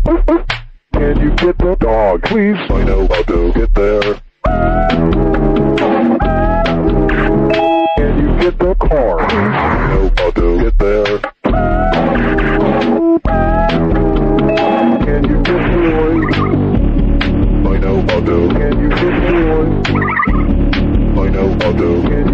Can you get the dog, please? I know how to get there. Can you get the car, please? I know how to get there. Can you get yours? I know how to. Can you get yours? I know how to.